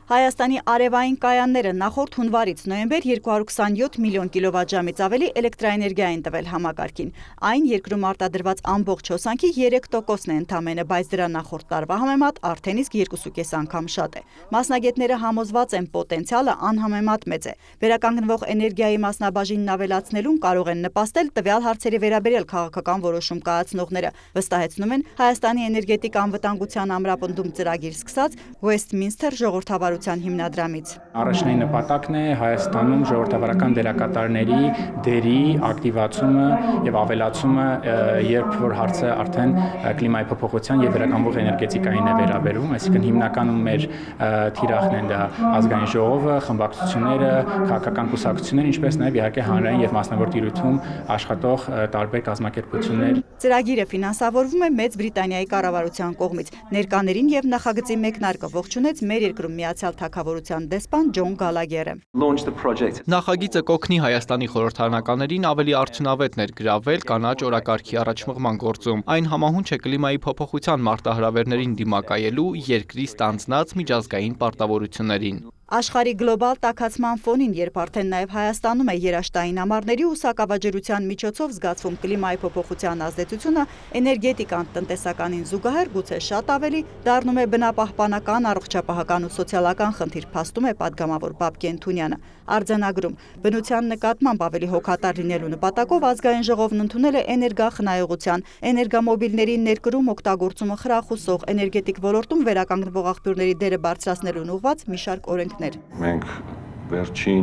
Հայաստանի արևային կայանները նախորդ հունվարից նոյեմբեր 227 միլիոն կիլովատժամից ավելի էլեկտրաէներգիա են տվել համակարգին։ Այն երկրում արտադրված ամբողջ հոսանքի 3%-ն է ընդամենը, բայց դրա նախորդ տարվա համեմատ արդեն իսկ 2.5 անգամ շատ է։ Մասնագետները համոզված են պոտենցիալը անհամեմատ մեծ է։ Վերականգնվող էներգիայի մասնաբաժինն ավելացնելուն կարող են նպաստել տվյալ հարցերի վերաբերյալ քաղաքական որոշում կայացնողները, վստահեցնում են Հայաստանի էներգետիկ անվտանգության ամրապնդում ծրագիր սկսած Westminster ժողովրդավարության հիմնադրամից։ Առաջնային նպատակն է Հայաստանում ժողովրդավարական դերակատարների դերի ակտիվացումը եւ ավելացումը, երբ որ հարցը արդեն կլիմայի փոփոխության եւ վերականգնվող էներգետիկային է վերաբերում, այսինքն հիմնականում մեր թիրախն են դա ազգային ժողովը, խմբակցությունները, քաղաքական կուսակցությունները, ինչպես նաեւ իհարկե հանրային եւ մասնավոր տիրույթում աշխատող տարբեր կազմակերպություններ։ Ծրագիրը ֆինանսավորվում է Մեծ Բրիտանիայի կառավարության կողմից։ Ներկաներին եւ նախագծի մեկնարկը ողջունեց մեր երկրում Միացյալ Թագավորության դեսպան Ջոն Գալագերը։ Նախագիծը կօգնի Հայաստանի խորհրդարանականներին ավելի արդյունավետ ներգրավվել կանաչ օրակարգի առաջմղման գործում։ Այն համահունչ է կլիմայի փոփոխության մարտահրավերներին դիմակայելու երկրի ստանձնած միջազգային պարտավորություններին։ Աշխարհի գլոբալ տաքացման ֆոնին, երբ արդեն նաև Հայաստանում է երաշտային ամառների ու սակավաջրության միջոցով զգացվում կլիմայի փոփոխության ազդեցությունը, էներգետիկան տնտեսականին զուգահեռ գուցե շատ ավելի դառնում է բնապահպանական, առողջապահական ու սոցիալական խնդիր, փաստում է падգամավոր Բաբկեն Թունյանը։ Արձանագրում բնության նկատմամբ ավելի հոգատար լինելու նպատակով ազգային ժողովն ընդունել է էներգախնայողության, էներգամոբիլների ներկրում օգտագործումը խրախուսող, էներգետիկ ոլորտում վերականգնվող աղբյուրների դերը բարձրացնելուն ուղղված մի շարք օրենքներ։ Մենք վերջին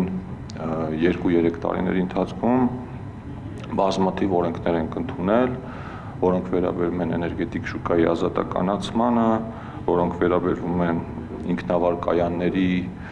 2-3 տարիների ընթացքում բազմաթիվ օրենքներ ենք ընդունել, որոնք վերաբերում են էներգետիկ շուկայի ազատականացմանը, որոնք վերաբերում են ինքնավար կայանների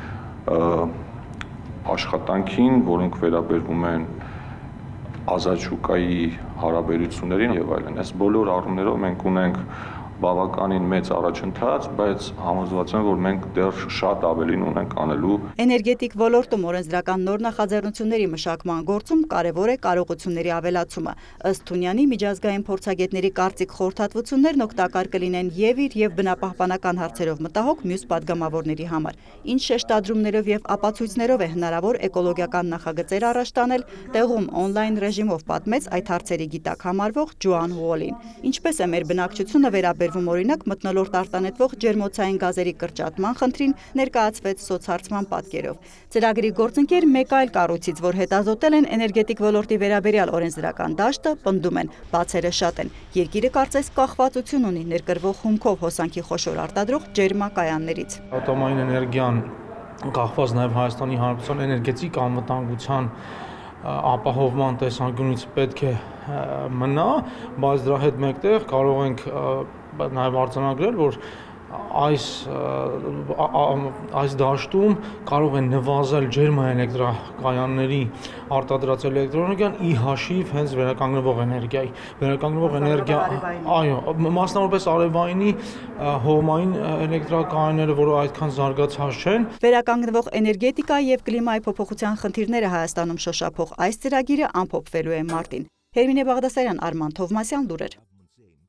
աշխատանքին, որոնք վերաբերում են ազատ շուկայի հարաբերություններին եւ այլն։ Այս բոլոր առումներով մենք ունենք բավականին մեծ առաջընթաց, բայց համոզված եմ, որ մենք դեռ շատ ավելին ունենք անելու։ Էներգետիկ ոլորտում օրենսդրական նոր նախաձեռնությունների մշակման գործում կարևոր է կարողությունների ավելացումը։ Ըստ Թունյանի, միջազգային փորձագետների կարծիք խորհրդատվություններն օգտակար կլինեն եւ իր եւ բնապահպանական հարցերով մտահոգ մյուս падգամավորների համար։ Ինչ շեշտադրումներով եւ ապացույցներով է հնարավոր էկոլոգիական նախագծեր առաջ տանել, տեղում օնլայն ռեժիմով պատմեց այդ հարցերի գիտակ համարվող Ջոան Ուոլին։ Ինչպես է մեր բնակչությունը վերաբերվում օրինակ մթնոլորտ արտանետվող ջերմոցային գազերի կրճատման խնդրին, ներկայացվեց սոցհարցման պատկերով։ Ծրագրի գործընկեր մեկ այլ կառույցից, որ հետազոտել են էներգետիկ ոլորտի վերաբերյալ օրենսդրական դաշտը, պնդում են, բացերը շատ են։ Երկիրը կարծես կախվածություն ունի ներկրվող հումքով հոսանքի խոշոր արտադրող ջերմակայաններից։ Ատոմային էներգիան կախված նաև Հայաստանի Հանրապետության էներգետիկ անվտանգության ապահովման տեսանկյունից պետք է մնա, բայց դրա հետ մեկտեղ կարող ենք նաև արձանագրել, որ այս դաշտում կարող են նվազել ջերմաէլեկտրակայանների արտադրած էլեկտրոէներգիան ի հաշիվ հենց վերականգնվող էներգիայի։ Վերականգնվող էներգիա, այո, մասնավորապես արևայինի հողմային էլեկտրակայանները, որը այդքան զարգացած չեն։ Վերականգնվող էներգետիկա եւ կլիմայի փոփոխության խնդիրները Հայաստանում շոշափող այս ծրագիրը ամփոփվելու է մարտին։ Հերմինե Բաղդասարյան, Արման Թովմասյան, լուրեր։